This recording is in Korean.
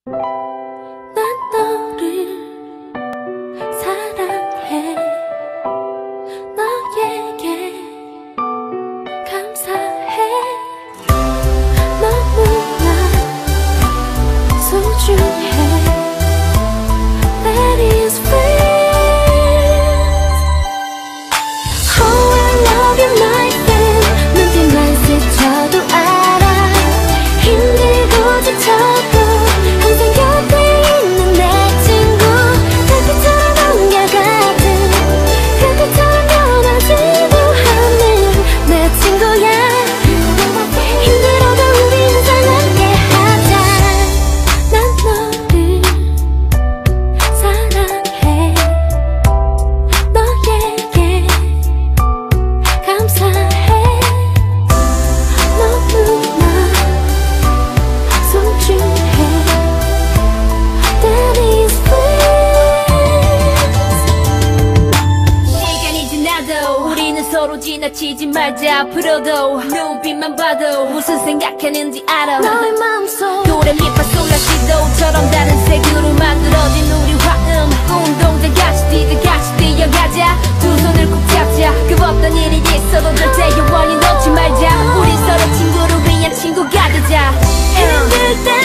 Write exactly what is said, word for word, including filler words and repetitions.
난 너를 사랑해. 너에게 감사해. 너무나 소중해. That is friends. Oh, I love you, my friend. 눈빛만 스쳐도 알아. 힘들고 지쳐도 항상 곁에 있는 내 친구. 달빛처럼 옮겨가든 흙처럼 변하지도 않는 내 친구야. 힘들어도 우리 항상 함께 하자. 난 너를 사랑해. 너에게 감사해. 너무나 소중해. That is friends. 시간이 지나도 우리는 서로 지나치지 말자. 앞으로도 눈빛만 봐도 무슨 생각하는지 알아. 너의 마음속 도레미파솔라시도처럼 다른 색으로 만들어진 우리 화음. 운동장 같이 뛰자 같이 뛰어가자. 두 손을 꼭 잡자. 그 어떤 일이 있어도 절대 영원히 놓지 말자. 우리 서로 친구를 위한 친구가 되자. 힘들 때